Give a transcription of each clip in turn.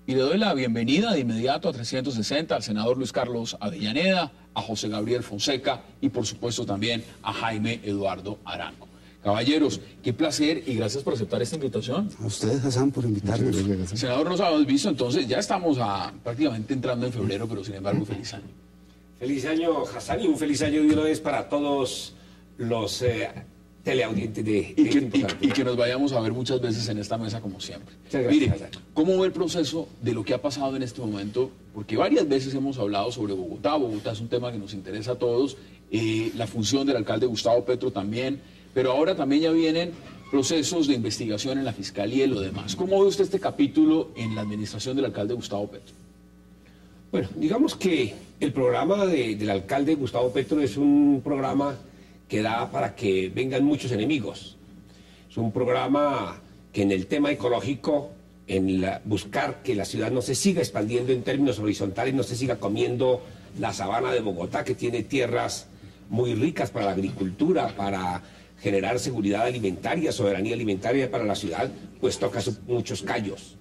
Y le doy la bienvenida de inmediato a 360 al senador Luis Carlos Avellaneda, a José Gabriel Fonseca y por supuesto también a Jaime Eduardo Arango. Caballeros, qué placer y gracias por aceptar esta invitación. A ustedes, Hassan, por invitarnos. Senador, nos habíamos visto, entonces ya estamos prácticamente entrando en febrero, pero sin embargo, feliz año. Feliz año, Hassan, y un feliz año de una vez para todos los teleaudientes de y que nos vayamos a ver muchas veces en esta mesa como siempre. Gracias, mire, Hassan. ¿cómo ve el proceso de lo que ha pasado en este momento? Porque varias veces hemos hablado sobre Bogotá. Bogotá es un tema que nos interesa a todos, la función del alcalde Gustavo Petro también, pero ahora también ya vienen procesos de investigación en la Fiscalía y lo demás. ¿Cómo ve usted este capítulo en la administración del alcalde Gustavo Petro? Bueno, digamos que el programa del alcalde Gustavo Petro es un programa que da para que vengan muchos enemigos. Es un programa que en el tema ecológico, buscar que la ciudad no se siga expandiendo en términos horizontales, no se siga comiendo la sabana de Bogotá, que tiene tierras muy ricas para la agricultura, para generar seguridad alimentaria, soberanía alimentaria para la ciudad, pues toca muchos callos.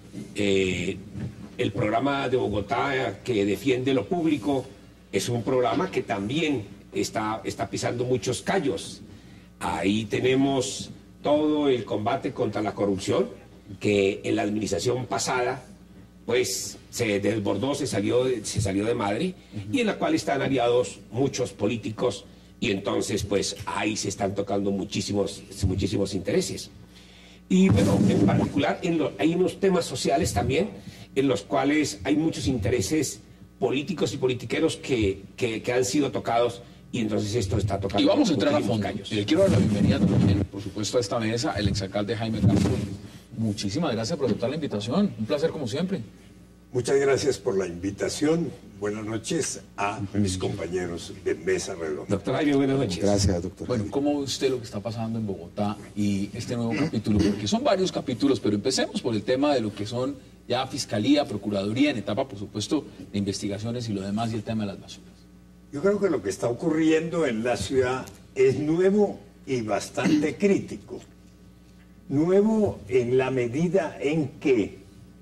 El programa de Bogotá que defiende lo público es un programa que también está pisando muchos callos. Ahí tenemos todo el combate contra la corrupción, que en la administración pasada pues se desbordó, se salió de madre, y en la cual están aliados muchos políticos, y entonces pues ahí se están tocando muchísimos intereses. Y bueno, en particular hay unos temas sociales también en los cuales hay muchos intereses políticos y politiqueros que han sido tocados, y entonces esto está tocando. Y vamos a entrar a fondo. Y le quiero dar la bienvenida también, por supuesto, a esta mesa, el exalcalde Jaime Castro. Muchísimas gracias por aceptar la invitación. Un placer como siempre. Muchas gracias por la invitación. Buenas noches a mis compañeros de Mesa Redonda. Doctor Jaime, buenas noches. Gracias, doctor. Bueno, ¿cómo ve usted lo que está pasando en Bogotá y este nuevo capítulo? Porque son varios capítulos, pero empecemos por el tema de lo que son ya Fiscalía, Procuraduría, en etapa, por supuesto, de investigaciones y lo demás, y el tema de las basuras. Yo creo que lo que está ocurriendo en la ciudad es nuevo y bastante crítico. Nuevo en la medida en que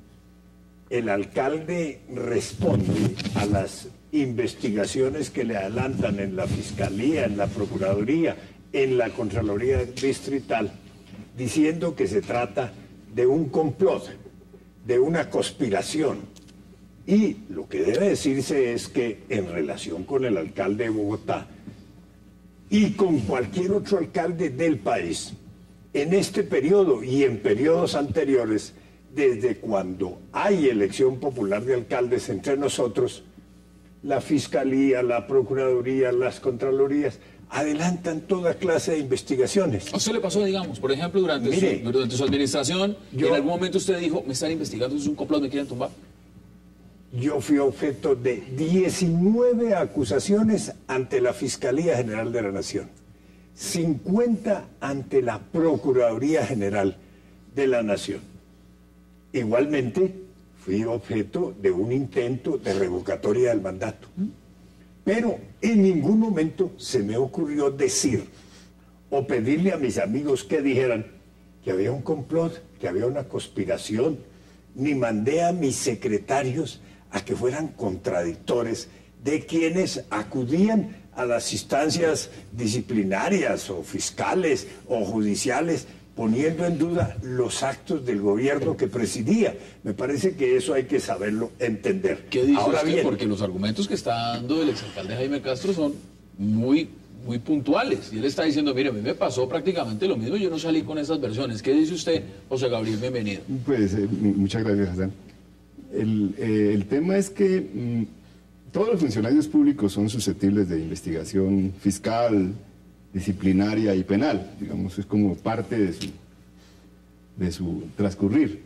el alcalde responde a las investigaciones que le adelantan en la Fiscalía, en la Procuraduría, en la Contraloría Distrital, diciendo que se trata de un complot, de una conspiración. Y lo que debe decirse es que en relación con el alcalde de Bogotá y con cualquier otro alcalde del país, en este periodo y en periodos anteriores, desde cuando hay elección popular de alcaldes entre nosotros, la Fiscalía, la Procuraduría, las Contralorías adelantan toda clase de investigaciones. ¿A usted le pasó, digamos, por ejemplo, durante su administración, en algún momento usted dijo, me están investigando, es un complot, me quieren tumbar? Yo fui objeto de 19 acusaciones ante la Fiscalía General de la Nación, 50 ante la Procuraduría General de la Nación. Igualmente, fui objeto de un intento de revocatoria del mandato. Pero en ningún momento se me ocurrió decir o pedirle a mis amigos que dijeran que había un complot, que había una conspiración, ni mandé a mis secretarios a que fueran contradictores de quienes acudían a las instancias disciplinarias o fiscales o judiciales, poniendo en duda los actos del gobierno que presidía. Me parece que eso hay que saberlo entender. ¿Qué dice Ahora usted? bien, Porque los argumentos que está dando el exalcalde Jaime Castro son muy puntuales. Y él está diciendo, mire, a mí me pasó prácticamente lo mismo, yo no salí con esas versiones. ¿Qué dice usted, José Gabriel? Bienvenido. Pues muchas gracias, Hassan. El tema es que todos los funcionarios públicos son susceptibles de investigación fiscal, disciplinaria y penal, digamos, es como parte de su transcurrir.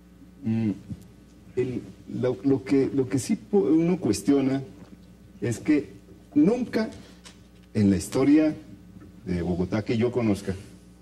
Lo que sí uno cuestiona es que nunca en la historia de Bogotá que yo conozca,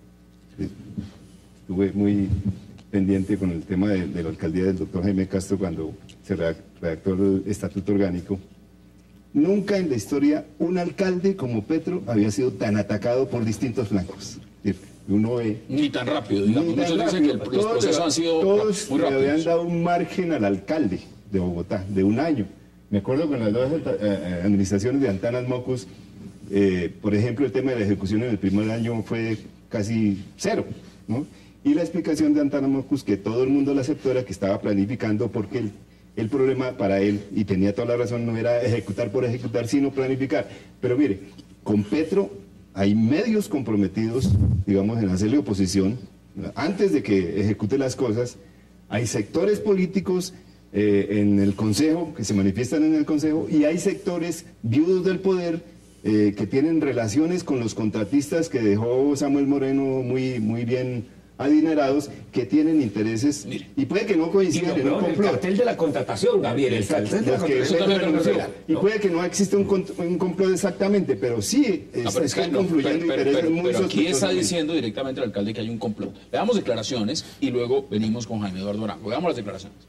estuve muy pendiente con el tema de la alcaldía del doctor Jaime Castro cuando se redactó el estatuto orgánico. Nunca en la historia un alcalde como Petro había sido tan atacado por distintos flancos. uno ve... Ni tan rápido, digamos. Ni tan Muchos dicen que los rápido. procesos han sido Todos muy le habían rápidos. dado un margen al alcalde de Bogotá, de un año. Me acuerdo con las dos administraciones de Antanas Mocus, por ejemplo, el tema de la ejecución en el primer año fue casi cero, ¿no? Y la explicación de Antanas Mocus, que todo el mundo la aceptó, era que estaba planificando porque el problema para él, y tenía toda la razón, no era ejecutar por ejecutar, sino planificar. Pero mire, con Petro hay medios comprometidos, digamos, en hacerle oposición, antes de que ejecute las cosas. Hay sectores políticos en el Consejo, que se manifiestan en el Consejo, y hay sectores viudos del poder que tienen relaciones con los contratistas que dejó Samuel Moreno muy bien adinerados, que tienen intereses, y puede que no coincidan en un el complot. cartel de la contratación, Gabriel, el cartel de la contratación. Y puede que no exista un complot exactamente, pero sí están confluyendo intereses muy pero aquí está sospechosamente. diciendo directamente el alcalde que hay un complot. Veamos declaraciones y luego venimos con Jaime Eduardo Arango. Veamos las declaraciones.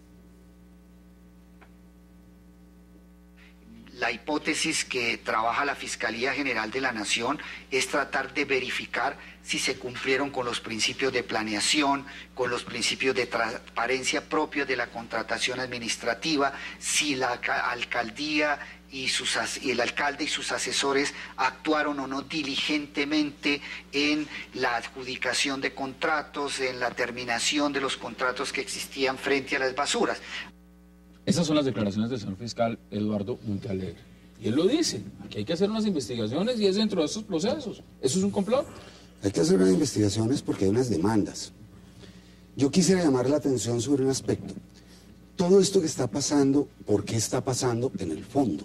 La hipótesis que trabaja la Fiscalía General de la Nación es tratar de verificar si se cumplieron con los principios de planeación, con los principios de transparencia propios de la contratación administrativa, si la alcaldía y el alcalde y sus asesores actuaron o no diligentemente en la adjudicación de contratos, en la terminación de los contratos que existían frente a las basuras. Esas son las declaraciones del señor fiscal Eduardo Montealegre. Y él lo dice, aquí hay que hacer unas investigaciones y es dentro de estos procesos. ¿Eso es un complot? Hay que hacer unas investigaciones porque hay unas demandas. Yo quisiera llamar la atención sobre un aspecto. Todo esto que está pasando, ¿por qué está pasando en el fondo?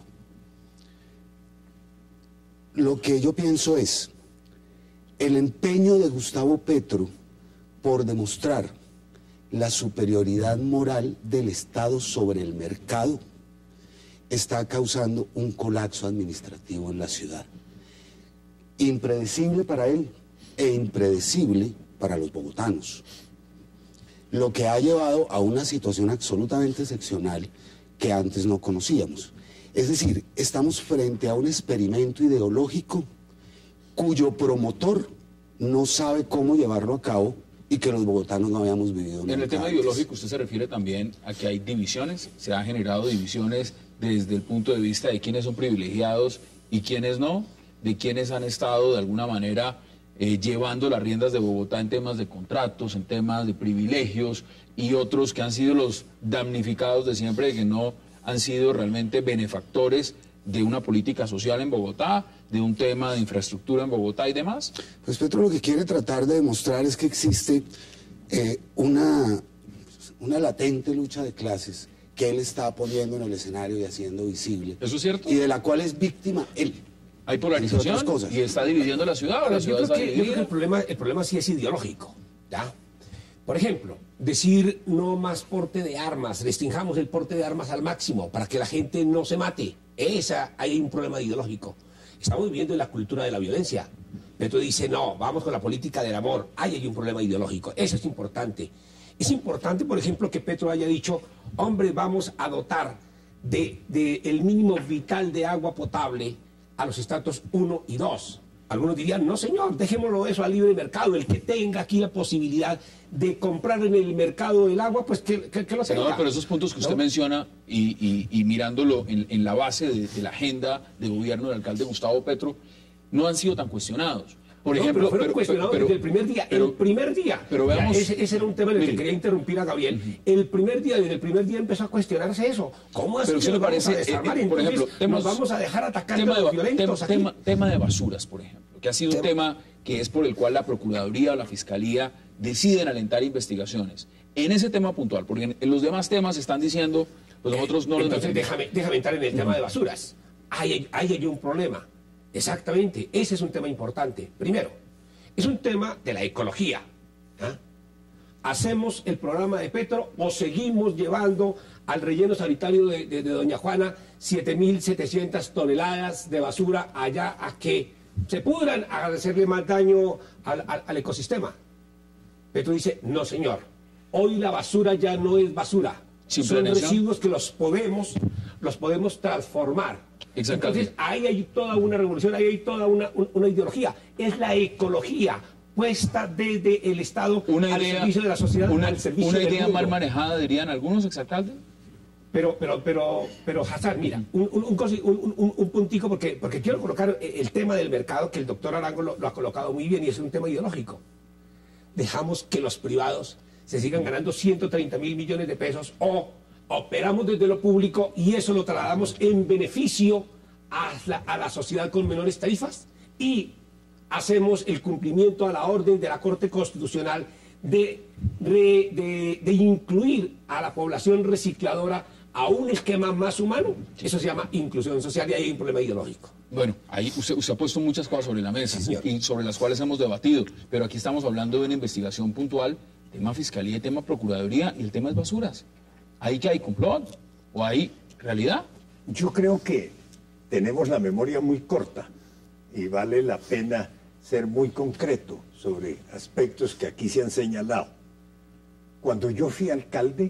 Lo que yo pienso es el empeño de Gustavo Petro por demostrar la superioridad moral del Estado sobre el mercado está causando un colapso administrativo en la ciudad. Impredecible para él e impredecible para los bogotanos. Lo que ha llevado a una situación absolutamente excepcional que antes no conocíamos. Es decir, estamos frente a un experimento ideológico cuyo promotor no sabe cómo llevarlo a cabo y que los bogotanos no habíamos vivido nunca En el tema antes. ideológico usted se refiere también a que hay divisiones, se han generado divisiones desde el punto de vista de quiénes son privilegiados y quiénes no, de quiénes han estado de alguna manera llevando las riendas de Bogotá en temas de contratos, en temas de privilegios, y otros que han sido los damnificados de siempre, de que no han sido realmente benefactores de una política social en Bogotá, de un tema de infraestructura en Bogotá y demás. Pues Petro lo que quiere tratar de demostrar es que existe una latente lucha de clases que él está poniendo en el escenario y haciendo visible. ¿Eso es cierto? Y de la cual es víctima él. Hay entre polarización otras cosas. y está dividiendo la ciudad. Ahora, La yo ciudad creo está que dividida. el problema sí es ideológico, ¿ya? Por ejemplo, decir no más porte de armas, restringamos el porte de armas al máximo para que la gente no se mate. Hay un problema ideológico. Estamos viviendo en la cultura de la violencia. Petro dice, no, vamos con la política del amor. Ahí hay un problema ideológico. Eso es importante. Es importante, por ejemplo, que Petro haya dicho, hombre, vamos a dotar de el mínimo vital de agua potable a los estratos 1 y 2. Algunos dirían, no señor, dejémoslo eso al libre mercado. El que tenga aquí la posibilidad de comprar en el mercado el agua, pues que lo Senador, tenga. pero esos puntos que usted ¿No? menciona y mirándolo en la base de la agenda de gobierno del alcalde Gustavo Petro, no han sido tan cuestionados. Por No, ejemplo, pero fueron cuestionados desde el primer día. pero- el primer día. pero veamos- Ese era un tema en el mire. que quería interrumpir a Gabriel. Desde el primer día empezó a cuestionarse eso. ¿Cómo es Pero que ¿qué le nos vamos parece, a desarmar? por Entonces, ejemplo, nos vamos a dejar atacar a tema los de, violentos aquí. tema de basuras, por ejemplo, que ha sido un tema que es por el cual la Procuraduría o la Fiscalía deciden alentar investigaciones. En ese tema puntual, porque en los demás temas están diciendo, pues nosotros no los Entonces, defendemos. déjame entrar en el tema de basuras. Ahí hay un problema. Exactamente. Ese es un tema importante. Primero, es un tema de la ecología. ¿Ah? ¿Hacemos el programa de Petro o seguimos llevando al relleno sanitario de Doña Juana 7.700 toneladas de basura allá a que se pudran, a hacerle más daño al ecosistema? Petro dice, no señor, hoy la basura ya no es basura. Sin Son planeación. residuos que los podemos transformar. Exactamente. Entonces ahí hay toda una revolución, ahí hay toda una ideología. Es la ecología puesta desde el Estado al servicio de la sociedad, al servicio una del idea mundo. mal manejada, dirían algunos exalcaldes. Pero Hassan, mira, un puntico, porque quiero colocar el tema del mercado, que el doctor Arango lo ha colocado muy bien, y es un tema ideológico. Dejamos que los privados se sigan ganando 130.000 millones de pesos, o operamos desde lo público y eso lo trasladamos en beneficio a la sociedad con menores tarifas, y hacemos el cumplimiento a la orden de la Corte Constitucional de incluir a la población recicladora a un esquema más humano. Eso se llama inclusión social, y ahí hay un problema ideológico. Bueno, ahí usted ha puesto muchas cosas sobre la mesa, Sí, y sobre las cuales hemos debatido, pero aquí estamos hablando de una investigación puntual, tema fiscalía, tema procuraduría, y el tema es basuras. ¿Ahí que hay complot o hay realidad? Yo creo que tenemos la memoria muy corta y vale la pena ser muy concreto sobre aspectos que aquí se han señalado. Cuando yo fui alcalde,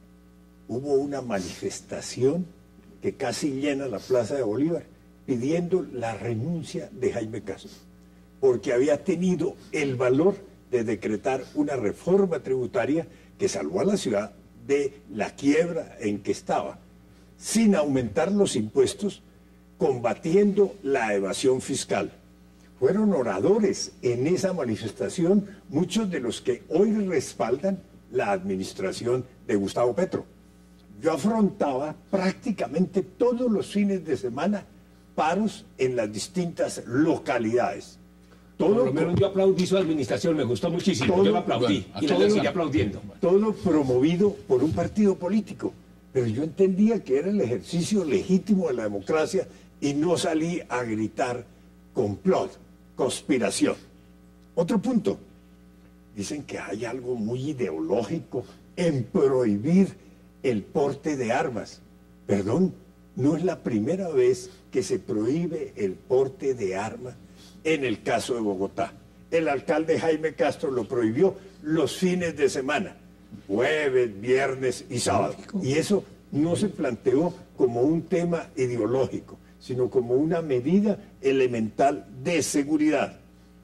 hubo una manifestación que casi llena la Plaza de Bolívar pidiendo la renuncia de Jaime Castro, porque había tenido el valor de decretar una reforma tributaria que salvó a la ciudad de la quiebra en que estaba, sin aumentar los impuestos, combatiendo la evasión fiscal. Fueron oradores en esa manifestación muchos de los que hoy respaldan la administración de Gustavo Petro. Yo afrontaba prácticamente todos los fines de semana paros en las distintas localidades. Por lo menos yo aplaudí su administración, me gustó muchísimo, yo lo aplaudí, y lo seguiré aplaudiendo. Todo promovido por un partido político, pero yo entendía que era el ejercicio legítimo de la democracia y no salí a gritar complot, conspiración. Otro punto, dicen que hay algo muy ideológico en prohibir el porte de armas. Perdón, no es la primera vez que se prohíbe el porte de armas en el caso de Bogotá. El alcalde Jaime Castro lo prohibió los fines de semana, jueves, viernes y sábado. Y eso no se planteó como un tema ideológico, sino como una medida elemental de seguridad.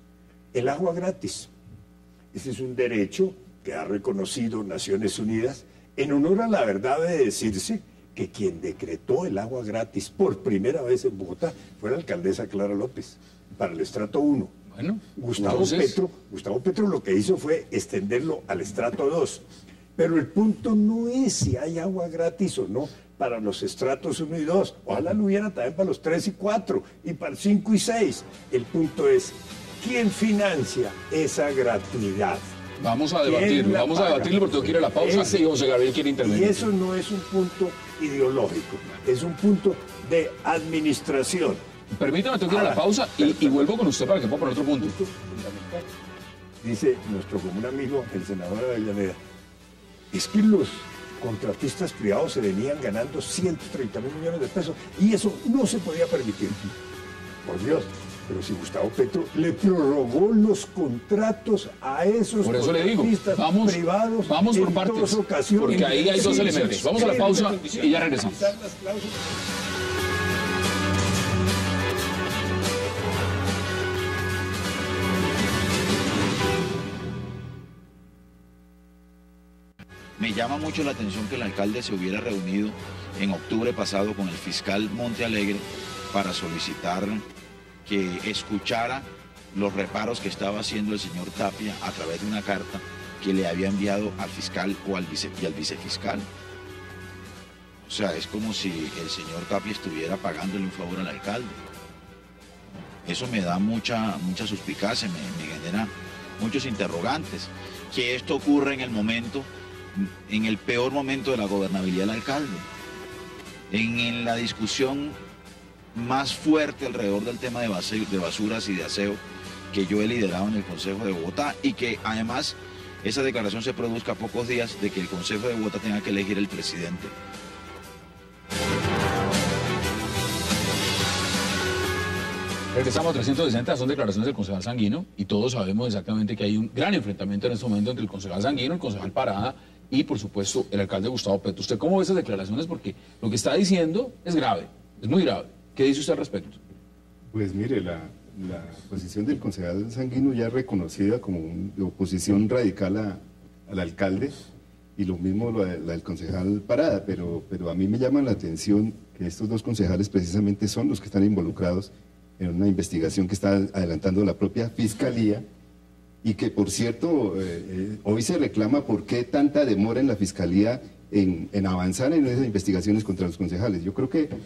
El agua gratis. Ese es un derecho que ha reconocido Naciones Unidas. En honor a la verdad debe decirse que quien decretó el agua gratis por primera vez en Bogotá fue la alcaldesa Clara López, para el estrato 1. Bueno, Gustavo Petro lo que hizo fue extenderlo al estrato 2. Pero el punto no es si hay agua gratis o no para los estratos 1 y 2. Ojalá lo hubiera también para los 3 y 4 y para el 5 y 6. El punto es, ¿quién financia esa gratuidad? Vamos a debatirlo porque tengo que ir a la pausa y José Gabriel quiere intervenir. Y eso no es un punto ideológico, es un punto de administración. Permítame, tengo que ir a la pausa y vuelvo con usted para que pueda poner otro punto. Dice nuestro común amigo, el senador de Avellaneda, es que los contratistas privados se venían ganando 130.000 millones de pesos y eso no se podía permitir. Por Dios, pero si Gustavo Petro le prorrogó los contratos a esos por eso le digo, privados vamos por en partes, dos ocasiones. porque ahí hay dos elementos. Vamos a la pausa y ya regresamos. Me llama mucho la atención que el alcalde se hubiera reunido en octubre pasado con el fiscal Montealegre para solicitar que escuchara los reparos que estaba haciendo el señor Tapia a través de una carta que le había enviado al fiscal y al vicefiscal. O sea, es como si el señor Tapia estuviera pagándole un favor al alcalde. Eso me da mucha suspicacia, me genera muchos interrogantes. Que esto ocurre en el peor momento de la gobernabilidad del alcalde, en la discusión más fuerte alrededor del tema de basuras y de aseo que yo he liderado en el Consejo de Bogotá, y que además esa declaración se produzca a pocos días de que el Consejo de Bogotá tenga que elegir el presidente. Regresamos a 360, son declaraciones del concejal Sanguino y todos sabemos exactamente que hay un gran enfrentamiento en este momento entre el concejal Sanguino, el concejal Parada y por supuesto el alcalde Gustavo Petro. ¿Usted cómo ve esas declaraciones? Porque lo que está diciendo es grave, es muy grave. ¿Qué dice usted al respecto? Pues mire, la posición del concejal Sanguino ya reconocida como de oposición radical al alcalde, y lo mismo la del concejal Parada, pero a mí me llama la atención que estos dos concejales precisamente son los que están involucrados en una investigación que está adelantando la propia Fiscalía, y que, por cierto, hoy se reclama por qué tanta demora en la Fiscalía en avanzar en esas investigaciones contra los concejales. Yo creo que,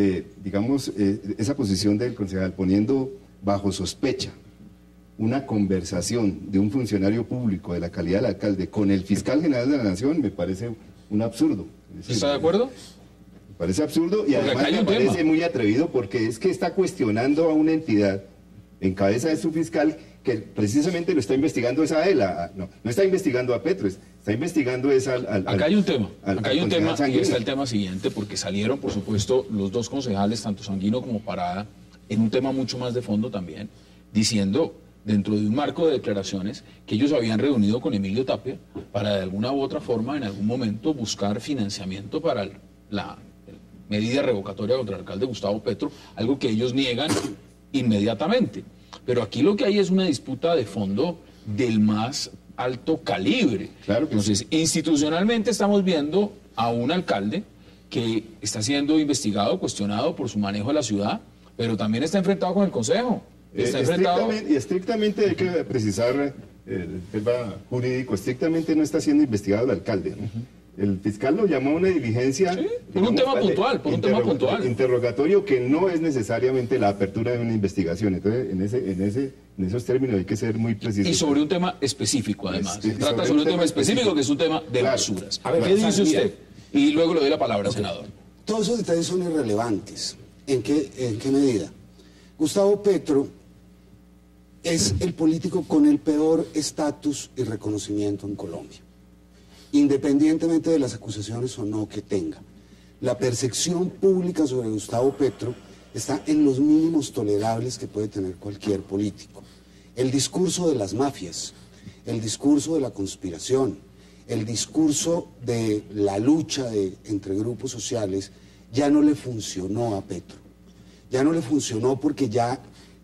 esa posición del concejal poniendo bajo sospecha una conversación de un funcionario público de la calidad del alcalde con el fiscal general de la Nación me parece un absurdo. ¿Está de acuerdo? Me parece absurdo, y porque además me parece muy atrevido, porque es que está cuestionando a una entidad en cabeza de su fiscal que precisamente lo está investigando es a él, no está investigando a Petro, está investigando es Acá hay un tema, y está el tema siguiente, porque salieron, por supuesto, los dos concejales, tanto Sanguino como Parada, en un tema mucho más de fondo también, diciendo, dentro de un marco de declaraciones, que ellos habían reunido con Emilio Tapia para de alguna u otra forma, en algún momento, buscar financiamiento para la medida revocatoria contra el alcalde Gustavo Petro, algo que ellos niegan inmediatamente. Pero aquí lo que hay es una disputa de fondo del más alto calibre. Claro que entonces, institucionalmente estamos viendo a un alcalde que está siendo investigado, cuestionado por su manejo de la ciudad, pero también está enfrentado con el Consejo. Estrictamente hay que precisar el tema jurídico, estrictamente no está siendo investigado el alcalde, ¿no? El fiscal lo llamó a una diligencia, sí, por un tema puntual, interrogatorio que no es necesariamente la apertura de una investigación. Entonces, en esos términos hay que ser muy precisos. Y sobre un tema específico, además. Se trata sobre un tema específico que es un tema de basuras. A ver, ¿qué dice usted? Y luego le doy la palabra, senador. Todos esos detalles son irrelevantes. ¿En qué medida? Gustavo Petro es el político con el peor estatus y reconocimiento en Colombia, independientemente de las acusaciones o no que tenga. La percepción pública sobre Gustavo Petro está en los mínimos tolerables que puede tener cualquier político. El discurso de las mafias, el discurso de la conspiración, el discurso de la lucha entre grupos sociales ya no le funcionó a Petro. Ya no le funcionó porque ya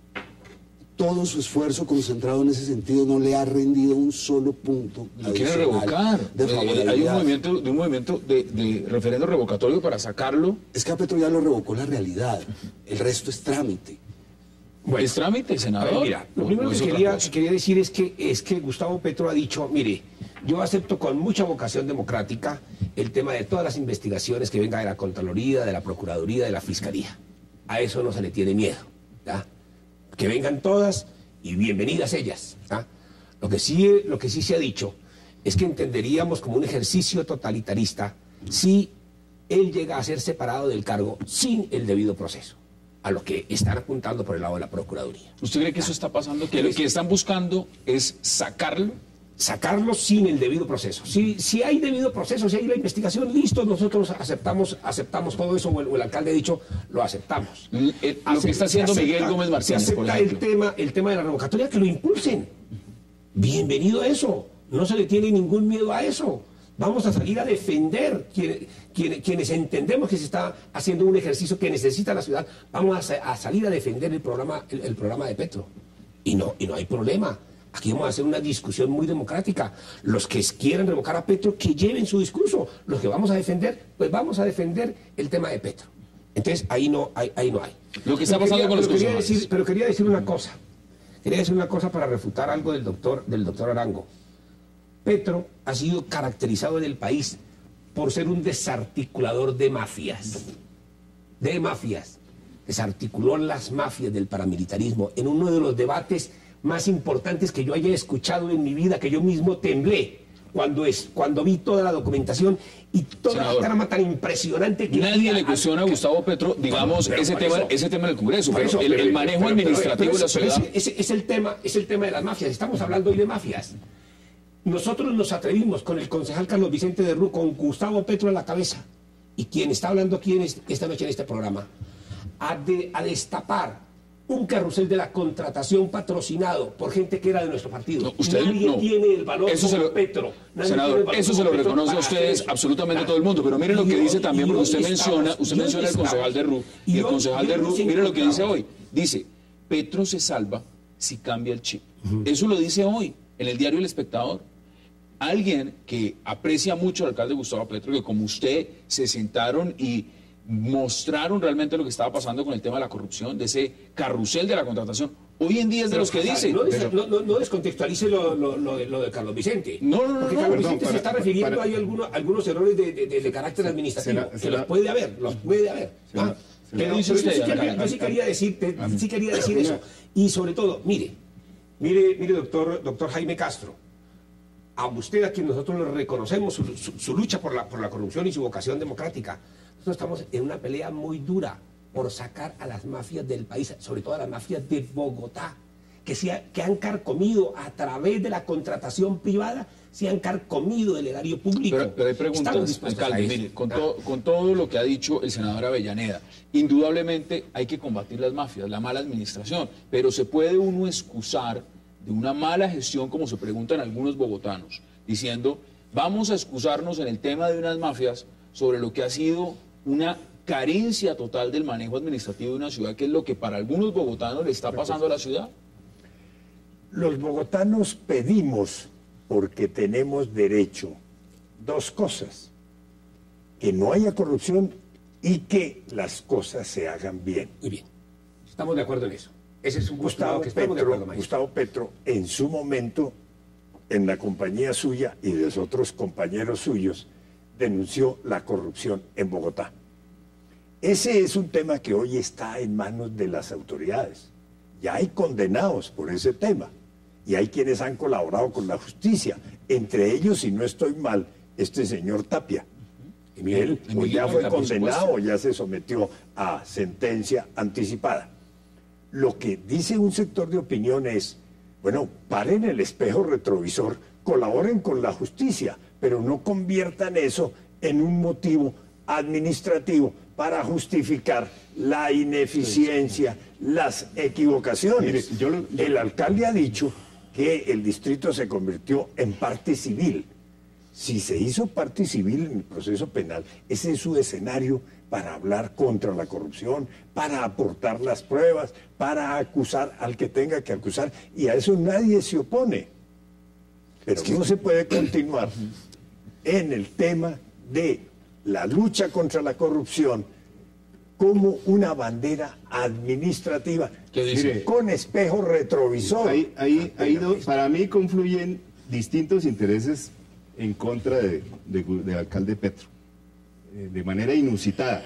todo su esfuerzo concentrado en ese sentido no le ha rendido un solo punto. Lo quiere revocar. Hay un movimiento de referendo revocatorio para sacarlo. Es que a Petro ya lo revocó la realidad. El resto es trámite. Bueno, ¿es trámite, senador? Mira, lo primero que quería decir es que Gustavo Petro ha dicho, mire, yo acepto con mucha vocación democrática el tema de todas las investigaciones que venga de la Contraloría, de la Procuraduría, de la Fiscalía. A eso no se le tiene miedo, ¿ya? Que vengan todas y bienvenidas ellas, ¿ah? Lo que sí se ha dicho es que entenderíamos como un ejercicio totalitarista si él llega a ser separado del cargo sin el debido proceso, a lo que están apuntando por el lado de la Procuraduría. ¿Usted cree que eso está pasando? ¿Que lo que están buscando es sacarlo? Sacarlo sin el debido proceso. Si hay debido proceso, si hay la investigación, listo, nosotros aceptamos todo eso, o el alcalde ha dicho, lo aceptamos. Lo que está haciendo Miguel Gómez Martínez, por ejemplo. El tema de la revocatoria, que lo impulsen. Bienvenido a eso. No se le tiene ningún miedo a eso. Vamos a salir a defender quienes entendemos que se está haciendo un ejercicio que necesita la ciudad. Vamos a salir a defender el programa de Petro. Y no hay problema. Aquí vamos a hacer una discusión muy democrática. Los que quieran revocar a Petro, que lleven su discurso. Los que vamos a defender, pues vamos a defender el tema de Petro. Entonces, ahí no hay. Lo que está pasando con los concejales. Pero quería decir una cosa. Quería decir una cosa para refutar algo del doctor Arango. Petro ha sido caracterizado en el país por ser un desarticulador de mafias. Desarticuló las mafias del paramilitarismo en uno de los debates más importantes que yo haya escuchado en mi vida, que yo mismo temblé cuando vi toda la documentación y toda la trama tan impresionante que nadie le cuestiona a Gustavo Petro, digamos, ese tema del Congreso, pero el manejo administrativo de la ciudad. Es el tema de las mafias. Estamos hablando hoy de mafias. Nosotros nos atrevimos con el concejal Carlos Vicente de Rú, con Gustavo Petro a la cabeza, y quien está hablando aquí esta noche en este programa, a destapar un carrusel de la contratación patrocinado por gente que era de nuestro partido. Nadie tiene el valor como Petro. Senador, eso se lo reconoce a ustedes absolutamente todo el mundo, pero miren lo que dice también, porque usted menciona el concejal de Rú, y el concejal de Rú, miren lo que dice hoy. Dice, Petro se salva si cambia el chip. Eso lo dice hoy en el diario El Espectador. Alguien que aprecia mucho al alcalde Gustavo Petro, que como usted se sentaron y mostraron realmente lo que estaba pasando con el tema de la corrupción, de ese carrusel de la contratación. Hoy en día es de los que dicen. No descontextualice lo de Carlos Vicente. No. Porque Carlos Vicente se está refiriendo a algunos errores de carácter administrativo, que los puede haber. Pero yo sí quería decir eso. Y sobre todo, mire, doctor Jaime Castro, a usted, a quien nosotros le reconocemos su lucha por la corrupción y su vocación democrática, nosotros estamos en una pelea muy dura por sacar a las mafias del país, sobre todo a las mafias de Bogotá, que han carcomido a través de la contratación privada, se han carcomido el erario público. Pero hay preguntas, alcalde, mire, con todo lo que ha dicho el senador Avellaneda, indudablemente hay que combatir las mafias, la mala administración, pero ¿se puede uno excusar de una mala gestión, como se preguntan algunos bogotanos, diciendo, vamos a excusarnos en el tema de unas mafias sobre lo que ha sido una carencia total del manejo administrativo de una ciudad, que es lo que para algunos bogotanos le está pasando a la ciudad? Los bogotanos pedimos, porque tenemos derecho, dos cosas: que no haya corrupción y que las cosas se hagan bien. Muy bien, estamos de acuerdo en eso. Ese es un Gustavo Petro, en su momento, en la compañía suya y de los otros compañeros suyos, denunció la corrupción en Bogotá. Ese es un tema que hoy está en manos de las autoridades. Ya hay condenados por ese tema y hay quienes han colaborado con la justicia, entre ellos, si no estoy mal, este señor Tapia. Él ya fue condenado, ya se sometió a sentencia anticipada. Lo que dice un sector de opinión es, bueno, paren el espejo retrovisor, colaboren con la justicia, pero no conviertan eso en un motivo administrativo para justificar la ineficiencia, las equivocaciones. Mire, el alcalde ha dicho que el distrito se convirtió en parte civil. Si se hizo parte civil en el proceso penal, ese es su escenario para hablar contra la corrupción, para aportar las pruebas, para acusar al que tenga que acusar, y a eso nadie se opone. Pero no se puede continuar en el tema de la lucha contra la corrupción como una bandera administrativa. ¿Qué dice? Con espejo retrovisor. Para mí confluyen distintos intereses en contra del alcalde Petro, de manera inusitada.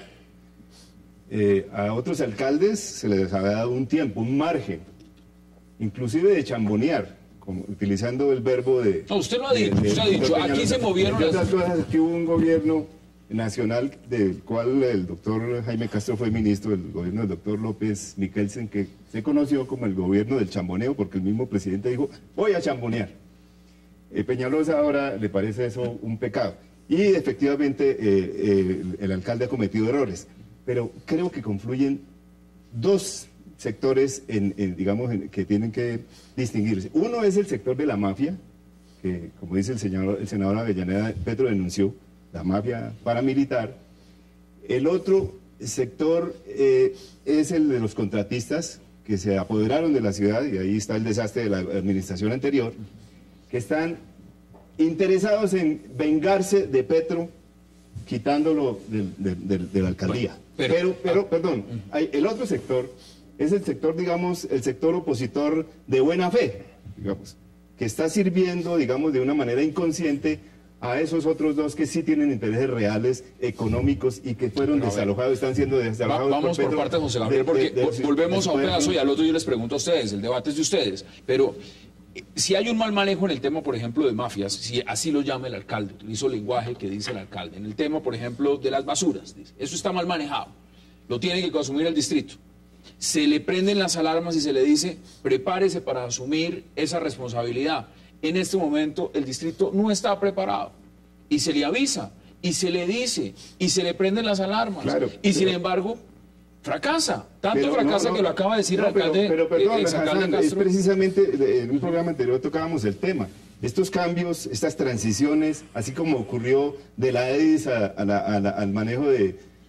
A otros alcaldes se les había dado un tiempo, un margen, inclusive de chambonear, utilizando el verbo de... No, usted lo ha dicho, usted ha dicho, aquí se movieron las cosas. Aquí hubo un gobierno nacional del cual el doctor Jaime Castro fue ministro, del gobierno del doctor López Michelsen, que se conoció como el gobierno del chamboneo, porque el mismo presidente dijo, voy a chambonear. Peñalosa ahora le parece eso un pecado. Y efectivamente el alcalde ha cometido errores, pero creo que confluyen dos sectores que tienen que distinguirse. Uno es el sector de la mafia, que como dice el senador Avellaneda, Petro denunció, la mafia paramilitar. El otro sector es el de los contratistas que se apoderaron de la ciudad, y ahí está el desastre de la administración anterior, que están interesados en vengarse de Petro, quitándolo de la alcaldía. Pero perdón, el otro sector es el sector, digamos, el sector opositor de buena fe, digamos, que está sirviendo, digamos, de una manera inconsciente a esos otros dos que sí tienen intereses reales, económicos, y que fueron desalojados, están siendo desalojados. Vamos por partes, José Gabriel, porque volvemos a un pedazo y al otro yo les pregunto a ustedes, el debate es de ustedes, pero si hay un mal manejo en el tema, por ejemplo, de mafias, si así lo llama el alcalde, utilizo el lenguaje que dice el alcalde, en el tema, por ejemplo, de las basuras, dice, eso está mal manejado, lo tiene que asumir el distrito. Se le prenden las alarmas y se le dice, prepárese para asumir esa responsabilidad. En este momento el distrito no está preparado y se le avisa y se le dice y se le prenden las alarmas, claro, y sin embargo fracasa, tanto fracasa que lo acaba de decir el alcalde. Pero perdón, Hassan, es precisamente en un programa anterior tocábamos el tema. Estos cambios, estas transiciones, así como ocurrió de la EDIS al manejo de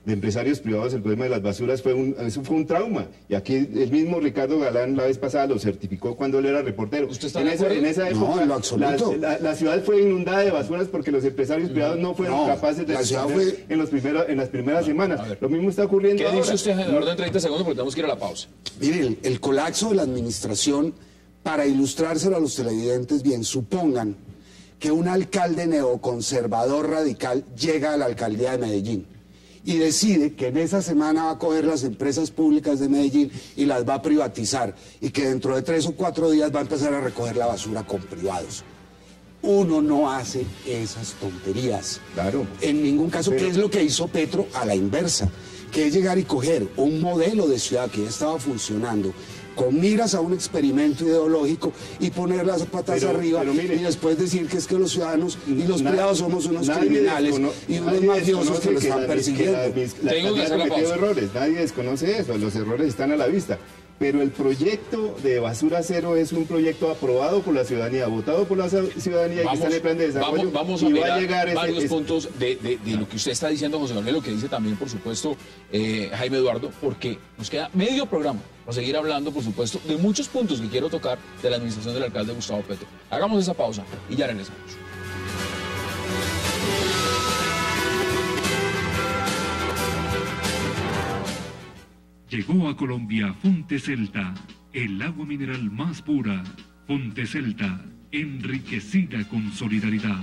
de empresarios privados, el problema de las basuras eso fue un trauma. Y aquí el mismo Ricardo Galán la vez pasada lo certificó cuando él era reportero. ¿Usted está en esa época, no, en lo absoluto. La ciudad fue inundada de basuras porque los empresarios privados no fueron capaces de responder en las primeras semanas. Lo mismo está ocurriendo ¿Qué ahora. dice usted, en orden 30 segundos, porque tenemos que ir a la pausa? Miren, el colapso de la administración, para ilustrárselo a los televidentes bien, supongan que un alcalde neoconservador radical llega a la alcaldía de Medellín y decide que en esa semana va a coger las empresas públicas de Medellín y las va a privatizar, y que dentro de 3 o 4 días va a empezar a recoger la basura con privados. Uno no hace esas tonterías. Claro. En ningún caso, ¿qué es lo que hizo Petro? A la inversa, que es llegar y coger un modelo de ciudad que ya estaba funcionando, con miras a un experimento ideológico, y poner las patas arriba, mire, y después decir que es que los ciudadanos y los privados somos unos nadie criminales y unos mafiosos que lo están persiguiendo. Tengo que hacer la pausa. Errores, nadie desconoce eso, los errores están a la vista. Pero el proyecto de Basura Cero es un proyecto aprobado por la ciudadanía, votado por la ciudadanía, y que está en el plan de desarrollo. Vamos a y mirar va a llegar varios puntos de lo que usted está diciendo, José Manuel, lo que dice también, por supuesto, Jaime Eduardo, porque nos queda medio programa para seguir hablando, por supuesto, de muchos puntos que quiero tocar de la administración del alcalde Gustavo Petro. Hagamos esa pausa y ya regresamos. Llegó a Colombia Fonte Celta, el agua mineral más pura. Fonte Celta, enriquecida con solidaridad.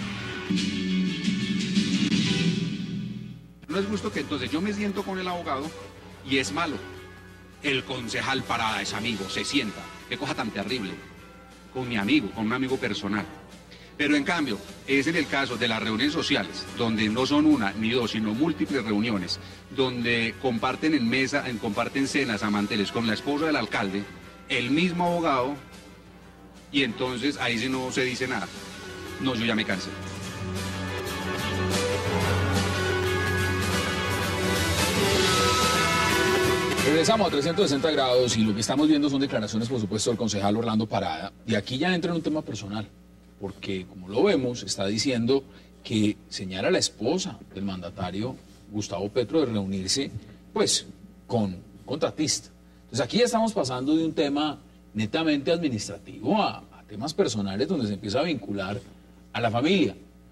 No es justo que entonces yo me siento con el abogado y es malo. El concejal Parada es amigo, se sienta. Qué cosa tan terrible. Con mi amigo, con un amigo personal. Pero en cambio, es en el caso de las reuniones sociales, donde no son una ni dos, sino múltiples reuniones, donde comparten en mesa, comparten cenas a manteles con la esposa del alcalde, el mismo abogado, y entonces ahí sí no se dice nada. No, yo ya me cansé. Regresamos a 360 grados y lo que estamos viendo son declaraciones, por supuesto, del concejal Orlando Parada. Y aquí ya entra en un tema personal, porque como lo vemos, está diciendo que señala a la esposa del mandatario Gustavo Petro de reunirse, pues, con un contratista. Entonces aquí ya estamos pasando de un tema netamente administrativo a temas personales donde se empieza a vincular a la familia.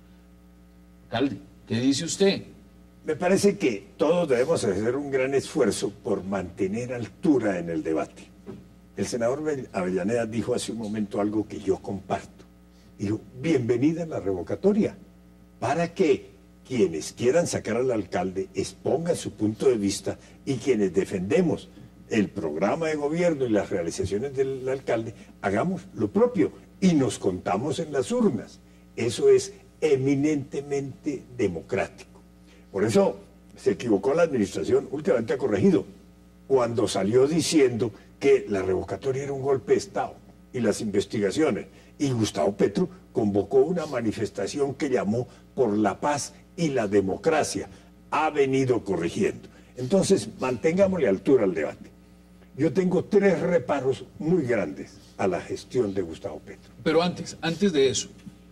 Alcalde, ¿qué dice usted? Me parece que todos debemos hacer un gran esfuerzo por mantener altura en el debate. El senador Avellaneda dijo hace un momento algo que yo comparto. Dijo, bienvenida a la revocatoria, para que quienes quieran sacar al alcalde expongan su punto de vista, y quienes defendemos el programa de gobierno y las realizaciones del alcalde, hagamos lo propio y nos contamos en las urnas. Eso es eminentemente democrático. Por eso se equivocó la administración, últimamente ha corregido, cuando salió diciendo que la revocatoria era un golpe de Estado y las investigaciones. Y Gustavo Petro convocó una manifestación que llamó por la paz y la democracia. Ha venido corrigiendo. Entonces, mantengámosle altura al debate. Yo tengo 3 reparos muy grandes a la gestión de Gustavo Petro. Pero antes de eso,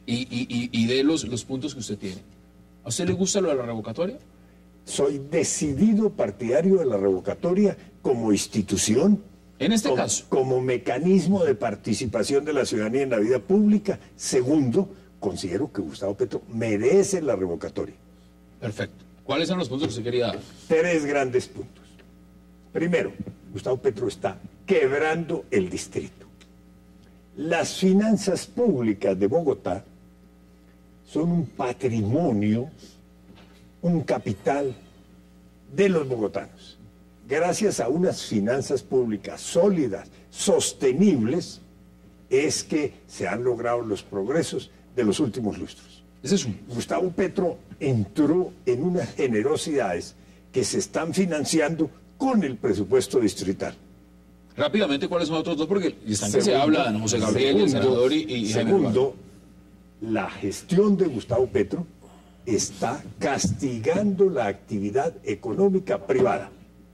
y de los puntos que usted tiene, ¿a usted le gusta lo de la revocatoria? Soy decidido partidario de la revocatoria como institución. En este caso. Como mecanismo de participación de la ciudadanía en la vida pública. Segundo, considero que Gustavo Petro merece la revocatoria. Perfecto. ¿Cuáles son los puntos que usted quería dar? 3 grandes puntos. Primero, Gustavo Petro está quebrando el distrito. Las finanzas públicas de Bogotá son un patrimonio, un capital de los bogotanos. Gracias a unas finanzas públicas sólidas, sostenibles, es que se han logrado los progresos de los últimos lustros. Ese es un... Gustavo Petro entró en unas generosidades que se están financiando con el presupuesto distrital. Rápidamente, ¿cuáles son otros dos? Porque están que se hablan, José Gabriel, el senador y segundo, la gestión de Gustavo Petro está castigando la actividad económica privada.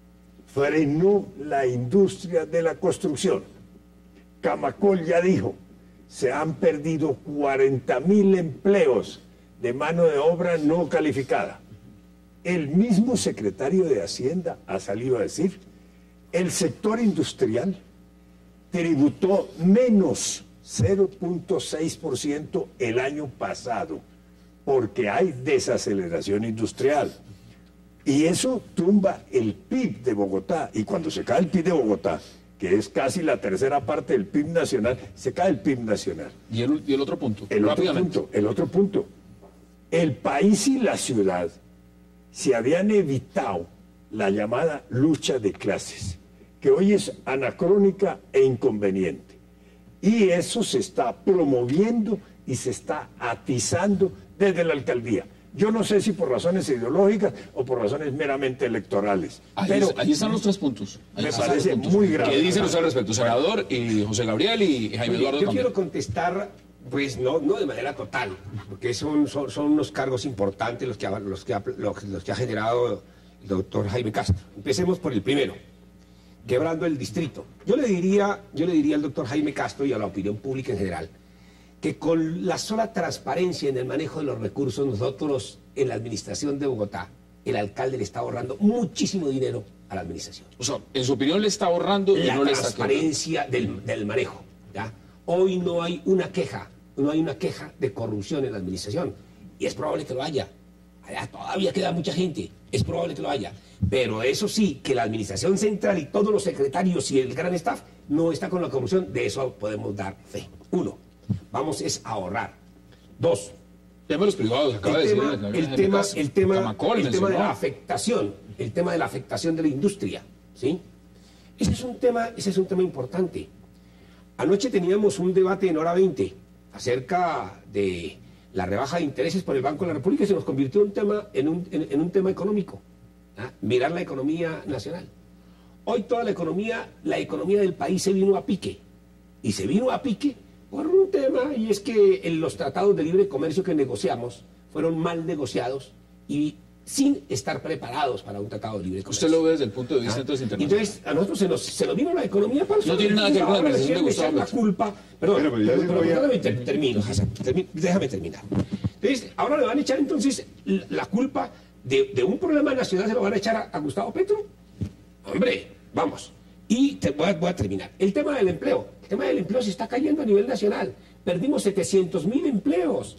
Frenó la industria de la construcción. Camacol ya dijo, se han perdido 40.000 empleos de mano de obra no calificada. el mismo secretario de Hacienda ha salido a decir, el sector industrial tributó menos 0.6% el año pasado, porque hay desaceleración industrial. Y eso tumba el PIB de Bogotá. Y cuando se cae el PIB de Bogotá, que es casi la tercera parte del PIB nacional, se cae el PIB nacional. ¿Y el otro punto? El otro punto. El país y la ciudad se habían evitado la llamada lucha de clases, que hoy es anacrónica e inconveniente. Y eso se está promoviendo y se está atizando desde la alcaldía. Yo no sé si por razones ideológicas o por razones meramente electorales. Pero ahí están los 3 puntos. Me parece muy grave. ¿Qué dicen ustedes al respecto, senador, y José Gabriel y Jaime Eduardo? Yo quiero contestar, pues no de manera total, porque son unos cargos importantes los que ha generado el doctor Jaime Castro. Empecemos por el primero, quebrando el distrito. Yo le diría al doctor Jaime Castro y a la opinión pública en general, que con la sola transparencia en el manejo de los recursos, nosotros en la administración de Bogotá, el alcalde le está ahorrando muchísimo dinero a la administración. O sea, en su opinión le está ahorrando y no le está transparencia del manejo. ¿Ya? Hoy no hay una queja de corrupción en la administración, y es probable que lo haya. Allá todavía queda mucha gente, es probable que lo haya. Pero eso sí, que la administración central y todos los secretarios y el gran staff no está con la corrupción, de eso podemos dar fe. 1. Vamos es a ahorrar. 2. Tema de los privados, acaba de decir. El tema de la afectación, el tema de la afectación de la industria, ¿sí? Ese es un tema importante. Anoche teníamos un debate en Hora 20 acerca de la rebaja de intereses por el Banco de la República y se nos convirtió en un tema económico. ¿Ah? Mirar la economía nacional. Hoy toda la economía del país se vino a pique. Y se vino a pique por un tema, y es que los tratados de libre comercio que negociamos fueron mal negociados y sin estar preparados para un tratado de libre comercio. ¿Usted lo ve desde el punto de vista internacional? Entonces, a nosotros se nos vino la economía para no tiene nada que ver con la administración de Gustavo la culpa. Perdón, termino, Hassan, déjame terminar. Entonces, ahora le van a echar entonces la culpa de un problema nacional, se lo van a echar a Gustavo Petro. Hombre, vamos. Y voy a terminar. El tema del empleo. El tema del empleo se está cayendo a nivel nacional. Perdimos 700.000 empleos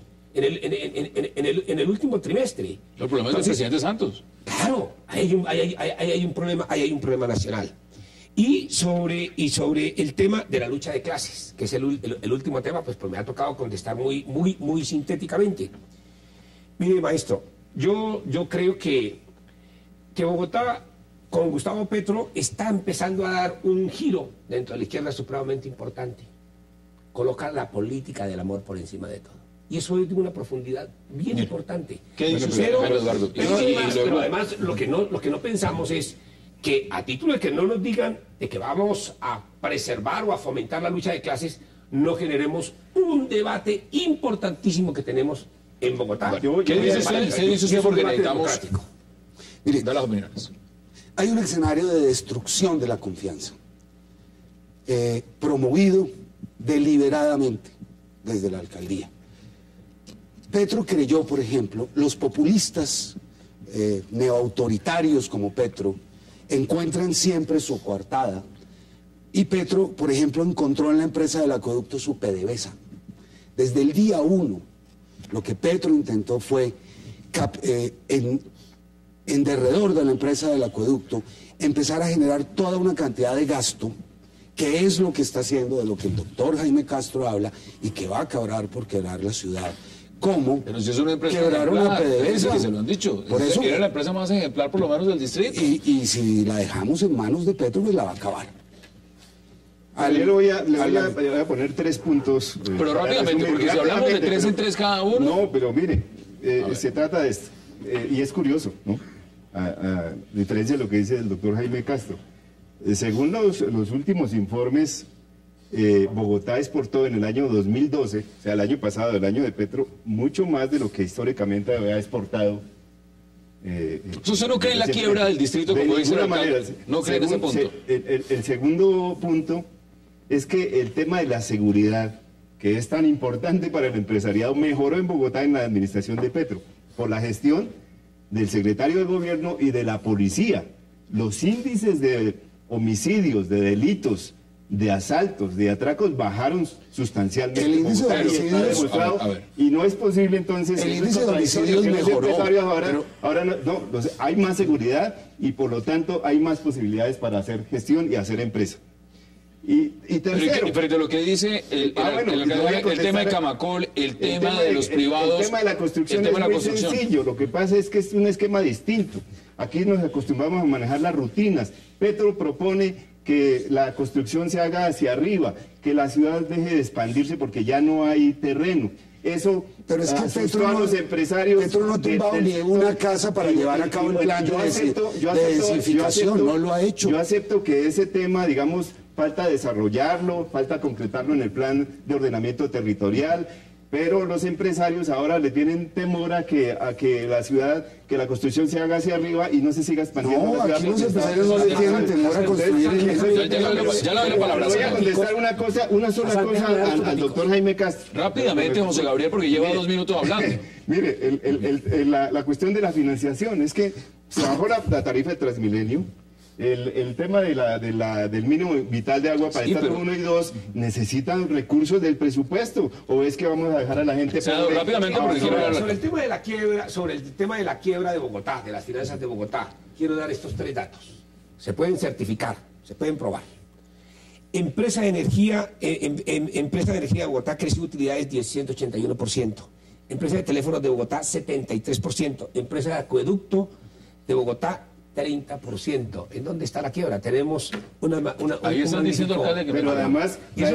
en el último trimestre. El problema es del presidente Santos. Claro, hay un problema nacional. Y sobre el tema de la lucha de clases, que es el último tema, pues me ha tocado contestar muy sintéticamente. Mire, maestro, yo creo que Bogotá, con Gustavo Petro, está empezando a dar un giro dentro de la izquierda supremamente importante. Colocar la política del amor por encima de todo. Y eso es de una profundidad bien importante. ¿Qué dice usted, Eduardo? Pero además, lo que no pensamos es que, a título de que no nos digan de que vamos a preservar o a fomentar la lucha de clases, no generemos un debate importantísimo que tenemos en Bogotá. ¿Qué dice usted? Porque necesitamos... Mire, da las opiniones. Hay un escenario de destrucción de la confianza, promovido deliberadamente desde la alcaldía. Petro creyó, por ejemplo, los populistas neoautoritarios como Petro encuentran siempre su coartada. Y Petro, por ejemplo, encontró en la empresa del acueducto su PDVSA. Desde el día 1, lo que Petro intentó fue, en derredor de la empresa del acueducto, empezar a generar toda una cantidad de gasto, que es lo que está haciendo, de lo que el doctor Jaime Castro habla, y que va a acabar por quebrar la ciudad. ¿Cómo? Pero si es una empresa quebraron la PDVSA, que se lo han dicho. Por eso, era la empresa más ejemplar, por lo menos, del distrito. Y si la dejamos en manos de Petro, pues la va a acabar. Yo le voy a poner 3 puntos. Pero rápidamente, porque si hablamos de 3 en 3 cada uno... No, pero mire, se trata de esto. Y es curioso, ¿no? A diferencia de lo que dice el doctor Jaime Castro. Según los últimos informes, Bogotá exportó en el año 2012, o sea, el año pasado, el año de Petro, mucho más de lo que históricamente había exportado. ¿Usted no cree en la quiebra del distrito, como dice el alcalde? No cree en ese punto. El segundo punto es que el tema de la seguridad, que es tan importante para el empresariado, mejoró en Bogotá en la administración de Petro, por la gestión del secretario de gobierno y de la policía. Los índices de homicidios, de delitos, de asaltos, de atracos bajaron sustancialmente. El índice de homicidios, y no es posible entonces. El índice de homicidios mejoró. Ahora no, entonces hay más seguridad y por lo tanto hay más posibilidades para hacer gestión y hacer empresa. Y tercero, pero lo que dice el tema de Camacol, el tema de los privados, el tema de la construcción es muy sencillo. Lo que pasa es que es un esquema distinto. Aquí nos acostumbramos a manejar las rutinas. Petro propone que la construcción se haga hacia arriba, que la ciudad deje de expandirse porque ya no hay terreno. Eso, pero es que Petro a los empresarios... Petro no ha tumbado ni una casa para llevar a cabo el plan de densificación, no lo ha hecho. Yo acepto que ese tema, digamos, falta desarrollarlo, falta concretarlo en el plan de ordenamiento territorial, pero los empresarios ahora le tienen temor a que la ciudad, que la construcción se haga hacia arriba y no se siga expandiendo. No, aquí los empresarios no le tienen temor a construir. Ya le doy la palabra. Voy a contestar una sola cosa al doctor Jaime Castro. Rápidamente, José Gabriel, porque lleva 2 minutos hablando. Mire, la cuestión de la financiación es que se bajó la tarifa de Transmilenio. El tema del mínimo vital de agua para estados 1 y 2 necesitan recursos del presupuesto, o es que vamos a dejar a la gente pobre. Rápidamente, porque sobre el tema de la quiebra de Bogotá, de las finanzas de Bogotá, quiero dar estos 3 datos. Se pueden certificar, se pueden probar. Empresa de energía de Bogotá creció utilidades 181%. Empresa de teléfonos de Bogotá 73%. Empresa de acueducto de Bogotá 30%. ¿En dónde está la quiebra? Tenemos ahí están diciendo, alcalde, que pero además la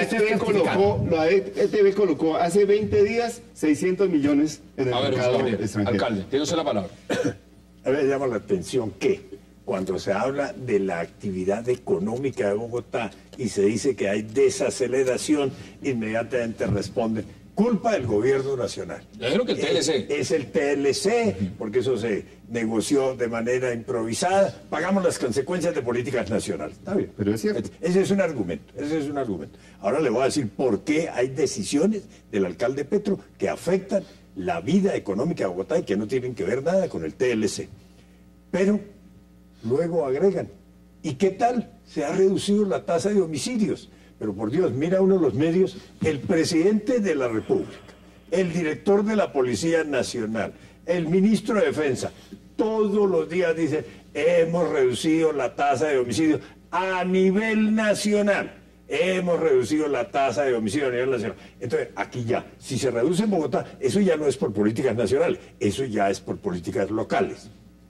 ETB colocó hace 20 días 600 millones en el mercado extranjero. Alcalde, tiene usted la palabra. A mí me llama la atención que cuando se habla de la actividad económica de Bogotá y se dice que hay desaceleración, inmediatamente responden: culpa del gobierno nacional. Yo creo que el TLC. Es el TLC, porque eso se negoció de manera improvisada. Pagamos las consecuencias de políticas nacionales. Está bien. Pero es cierto. Ese es un argumento. Ahora le voy a decir por qué hay decisiones del alcalde Petro que afectan la vida económica de Bogotá y que no tienen que ver nada con el TLC. Pero luego agregan: ¿y qué tal? Se ha reducido la tasa de homicidios. Pero por Dios, mira uno de los medios, el presidente de la República, el director de la Policía Nacional, el ministro de Defensa, todos los días dicen: hemos reducido la tasa de homicidios a nivel nacional. Hemos reducido la tasa de homicidio a nivel nacional. Entonces, aquí ya, si se reduce en Bogotá, eso ya no es por políticas nacionales, eso ya es por políticas locales.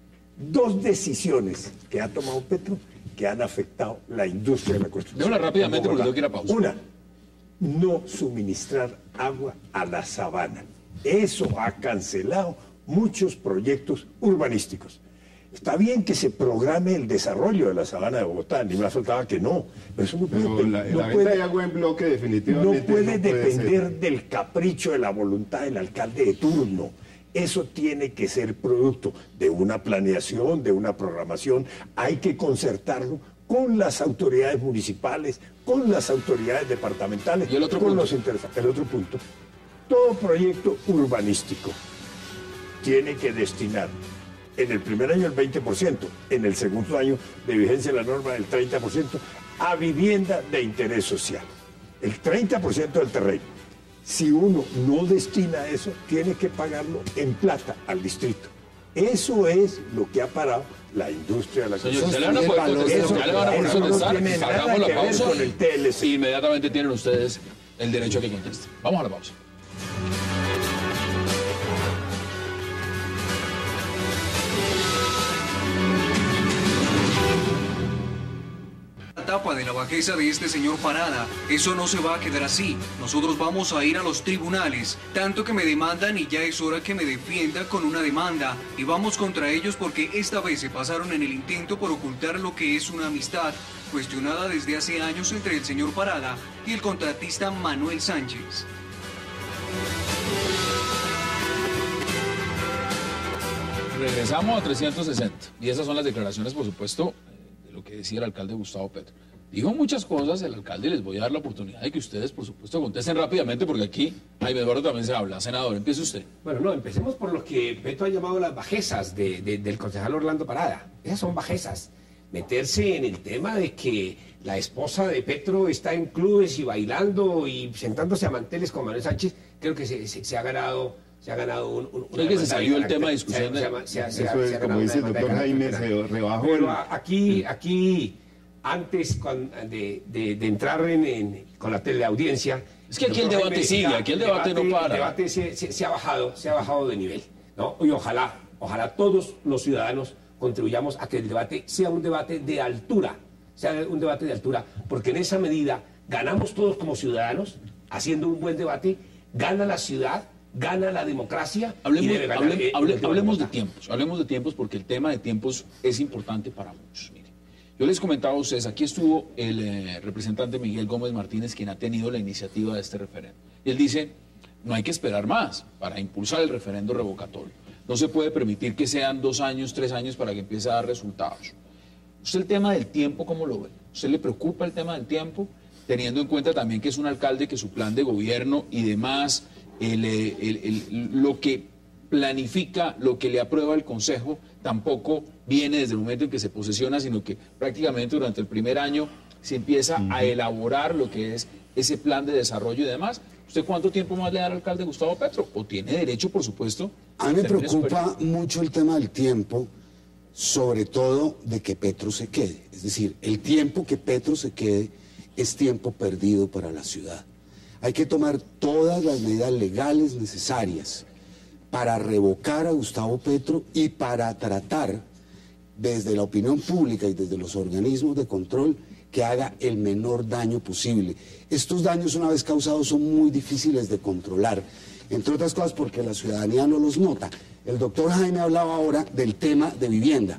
2 decisiones que ha tomado Petro que han afectado la industria de la construcción. Déjala rápidamente porque tengo que ir a pausa. Una, no suministrar agua a la sabana. Eso ha cancelado muchos proyectos urbanísticos. Está bien que se programe el desarrollo de la sabana de Bogotá, ni más faltaba que no. Pero eso no puede, la venta de agua en bloque definitivamente no puede depender del capricho de la voluntad del alcalde de turno. Eso tiene que ser producto de una planeación, de una programación. Hay que concertarlo con las autoridades municipales, con las autoridades departamentales, ¿y el otro con punto? los interesados. El otro punto: todo proyecto urbanístico tiene que destinar en el primer año el 20%, en el segundo año de vigencia de la norma el 30%, a vivienda de interés social. El 30% del terreno. Si uno no destina eso, tiene que pagarlo en plata al distrito. Eso es lo que ha parado la industria de la construcción. Ya le van a poder contestar. Hagamos la pausa con el TLC. y inmediatamente tienen ustedes el derecho a que contesten. Vamos a la pausa. Etapa de la bajeza de este señor Parada. Eso no se va a quedar así. Nosotros vamos a ir a los tribunales, tanto que me demandan y ya es hora que me defienda con una demanda. Y vamos contra ellos porque esta vez se pasaron en el intento por ocultar lo que es una amistad cuestionada desde hace años entre el señor Parada y el contratista Manuel Sánchez. Regresamos a 360 y esas son las declaraciones, por supuesto, de lo que decía el alcalde Gustavo Petro. Dijo muchas cosas el alcalde, les voy a dar la oportunidad de que ustedes, por supuesto, contesten rápidamente, porque aquí Jaime Eduardo también se habla. Senador, empiece usted. Bueno, no, empecemos por lo que Petro ha llamado las bajezas del concejal Orlando Parada. Esas son bajezas. Meterse en el tema de que la esposa de Petro está en clubes y bailando y sentándose a manteles con Manuel Sánchez, creo que se ha ganado creo que se salió el tema de discusión. Eso es, como dice el doctor Jaime, se rebajó. Pero aquí antes de entrar con la teleaudiencia... Es que aquí el debate sigue, aquí el debate no para. El debate se ha bajado de nivel, ¿no? Y ojalá todos los ciudadanos contribuyamos a que el debate sea un debate de altura, porque en esa medida ganamos todos como ciudadanos, haciendo un buen debate, gana la ciudad, gana la democracia. Hablemos de tiempos porque el tema de tiempos es importante para muchos. Mire, yo les comentaba a ustedes, aquí estuvo el representante Miguel Gómez Martínez, quien ha tenido la iniciativa de este referendo. Y él dice, no hay que esperar más para impulsar el referendo revocatorio. No se puede permitir que sean 2 años, 3 años para que empiece a dar resultados. ¿Usted el tema del tiempo cómo lo ve? ¿Usted le preocupa el tema del tiempo? Teniendo en cuenta también que es un alcalde que su plan de gobierno y demás, lo que planifica, lo que le aprueba el Consejo, tampoco viene desde el momento en que se posesiona, sino que prácticamente durante el primer año se empieza a elaborar lo que es ese plan de desarrollo y demás. ¿Usted cuánto tiempo más le da al alcalde Gustavo Petro? ¿O tiene derecho, por supuesto? A mí me preocupa mucho el tema del tiempo, sobre todo de que Petro se quede. Es decir, el tiempo que Petro se quede es tiempo perdido para la ciudad. Hay que tomar todas las medidas legales necesarias para revocar a Gustavo Petro y para tratar desde la opinión pública y desde los organismos de control que haga el menor daño posible. Estos daños, una vez causados, son muy difíciles de controlar, entre otras cosas porque la ciudadanía no los nota. El doctor Jaime hablaba ahora del tema de vivienda,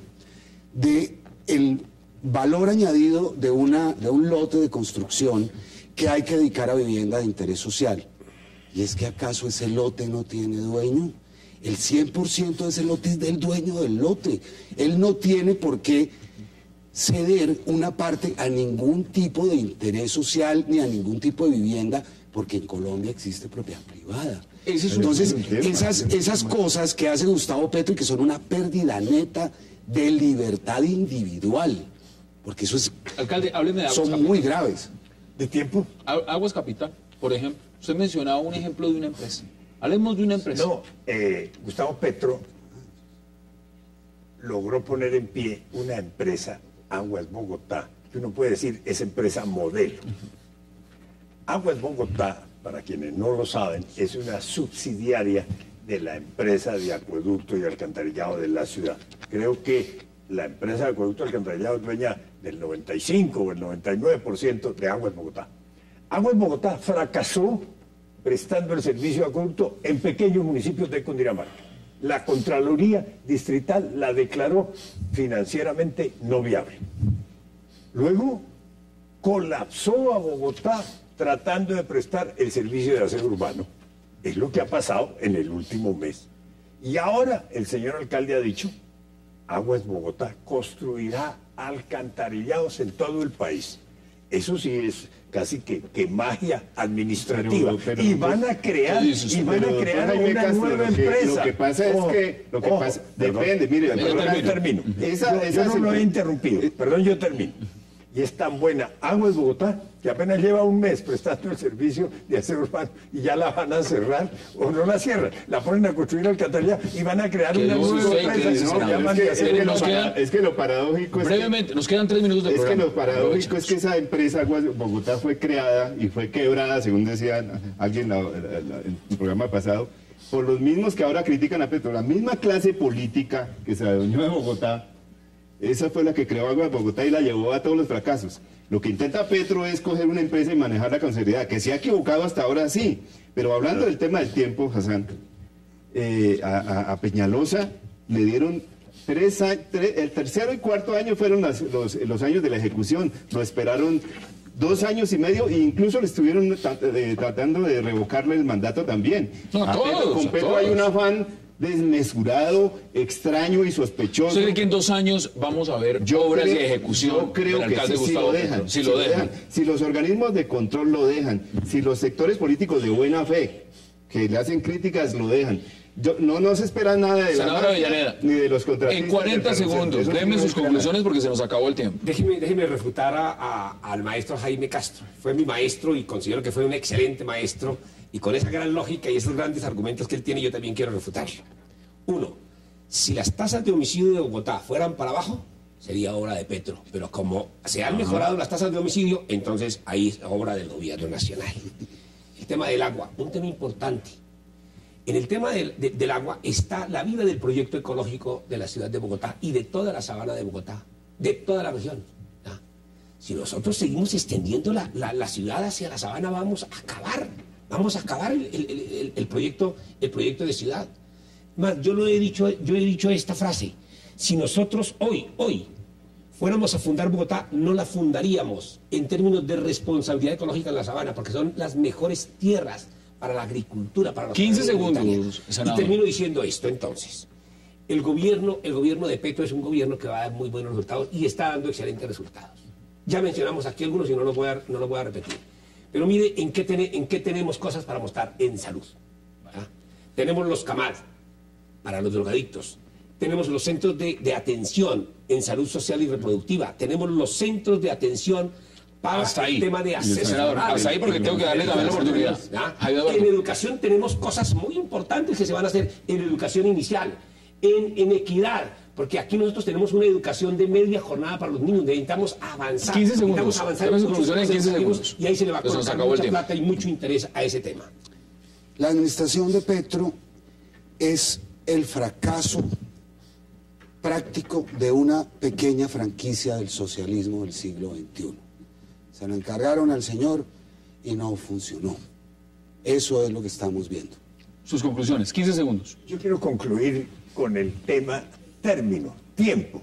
del valor añadido de un lote de construcción que hay que dedicar a vivienda de interés social. ¿Y es que acaso ese lote no tiene dueño? El 100% de ese lote es del dueño del lote. Él no tiene por qué ceder una parte a ningún tipo de interés social ni a ningún tipo de vivienda, porque en Colombia existe propiedad privada. Entonces, esas cosas que hace Gustavo Petro y que son una pérdida neta de libertad individual, porque eso es... Alcalde, hábleme de Aguas son Capital. muy graves. ¿De tiempo? Aguas Capital, por ejemplo. Usted mencionaba un ejemplo de una empresa. Hablemos de una empresa. No, Gustavo Petro logró poner en pie una empresa, Aguas Bogotá, que uno puede decir es empresa modelo. Aguas Bogotá, para quienes no lo saben, es una subsidiaria de la empresa de acueducto y alcantarillado de la ciudad. Creo que la empresa de acueducto y alcantarillado es dueña del 95 o el 99% de Aguas Bogotá. Aguas Bogotá fracasó prestando el servicio de acueducto en pequeños municipios de Cundinamarca. La Contraloría Distrital la declaró financieramente no viable. Luego colapsó a Bogotá tratando de prestar el servicio de aseo urbano. Es lo que ha pasado en el último mes. Y ahora el señor alcalde ha dicho, Aguas Bogotá construirá alcantarillados en todo el país. Eso sí es casi que magia administrativa. Y van a crear, una nueva empresa. Lo que pasa es que... depende, mire... Yo termino. Yo no lo he interrumpido. Perdón, yo termino. Y es tan buena Aguas Bogotá que apenas lleva un mes prestando el servicio de aseo urbano y ya la van a cerrar o no la cierran. La ponen a construir alcantarillado y van a crear una nueva empresa. Es que lo paradójico es brevemente, nos quedan 3 minutos de programa. Es que lo paradójico es que esa empresa Aguas Bogotá fue creada y fue quebrada, según decía alguien en el programa pasado, por los mismos que ahora critican a Petro. La misma clase política que se adueñó de Bogotá, esa fue la que creó Aguas Bogotá y la llevó a todos los fracasos. Lo que intenta Petro es coger una empresa y manejarla con seriedad, que se ha equivocado hasta ahora, sí. Pero hablando del tema del tiempo, Hassan, a Peñalosa le dieron el tercero y cuarto año fueron los años de la ejecución. Lo esperaron 2 años y medio e incluso le estuvieron tratando de revocarle el mandato también. No, con Petro hay un afán desmesurado, extraño y sospechoso. ¿Usted cree que en 2 años vamos a ver obras de ejecución yo creo del que alcalde sí, Gustavo lo dejan, Petro? Si lo dejan. Si los organismos de control lo dejan, si los sectores políticos de buena fe que le hacen críticas lo dejan. No se espera nada de Senadora Avellaneda, ni de los contratistas. En 40 segundos, déme sus conclusiones porque se nos acabó el tiempo. Déjeme refutar al maestro Jaime Castro. Fue mi maestro y considero que fue un excelente maestro. Y con esa gran lógica y esos grandes argumentos que él tiene, yo también quiero refutarlo. 1. Si las tasas de homicidio de Bogotá fueran para abajo, sería obra de Petro. Pero como se han mejorado las tasas de homicidio, entonces ahí es obra del gobierno nacional. El tema del agua, un tema importante. En el tema del agua está la vida del proyecto ecológico de la ciudad de Bogotá y de toda la sabana de Bogotá, de toda la región. ¿Ya? Si nosotros seguimos extendiendo la ciudad hacia la sabana, vamos a acabar el proyecto de ciudad. Más, yo he dicho esta frase: si nosotros hoy fuéramos a fundar Bogotá, no la fundaríamos en términos de responsabilidad ecológica en la sabana, porque son las mejores tierras para la agricultura, para los 15 segundos, senador. Y termino diciendo esto, entonces. El gobierno de Petro es un gobierno que va a dar muy buenos resultados y está dando excelentes resultados. Ya mencionamos aquí algunos y no los voy a repetir. Pero mire en qué tenemos cosas para mostrar en salud. ¿Verdad? Tenemos los CAMAD para los drogadictos. Tenemos los centros de atención en salud social y reproductiva. Tenemos los centros de atención para el tema de asesoramiento. Hasta ahí porque tengo que darle también la oportunidad. En educación tenemos cosas muy importantes que se van a hacer en educación inicial, en equidad, porque aquí nosotros tenemos una educación de media jornada para los niños, necesitamos avanzar. 15 segundos. Necesitamos avanzar en muchos 15 segundos. Y ahí se le va a colocar mucha plata y mucho interés a ese tema. La administración de Petro es el fracaso práctico de una pequeña franquicia del socialismo del siglo XXI. Se lo encargaron al señor y no funcionó. Eso es lo que estamos viendo. Sus conclusiones, 15 segundos. Yo quiero concluir con el tema tiempo.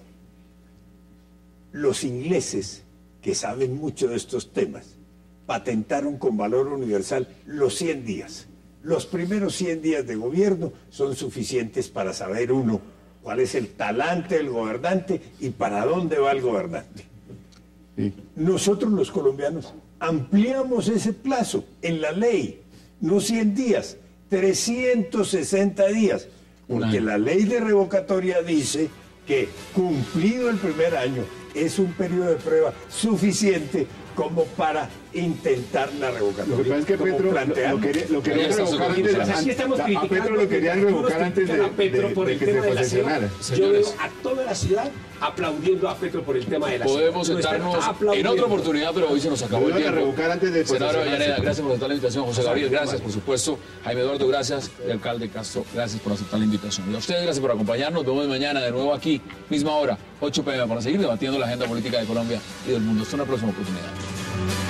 Los ingleses, que saben mucho de estos temas, patentaron con valor universal los 100 días. Los primeros 100 días de gobierno son suficientes para saber uno cuál es el talante del gobernante y para dónde va el gobernante. Sí. Nosotros los colombianos ampliamos ese plazo en la ley, no 100 días, 360 días, porque la ley de revocatoria dice que cumplido el primer año es un periodo de prueba suficiente como para intentar la revocatoria. Lo que pasa es que Petro lo quería revocar antes. A Petro lo querían revocar antes de que se posesionara. Yo veo a toda la ciudad aplaudiendo a Petro por el tema de la ciudad. Podemos sentarnos en otra oportunidad, pero hoy se nos acabó el tiempo. Revocar antes de Senadora Avellaneda, gracias por aceptar la invitación. José Gabriel, gracias, por supuesto. Jaime Eduardo, gracias. Y alcalde Castro, gracias por aceptar la invitación. Y a ustedes, gracias por acompañarnos. Nos vemos mañana de nuevo aquí, misma hora, 8 p.m. para seguir debatiendo la agenda política de Colombia y del mundo. Hasta una próxima oportunidad.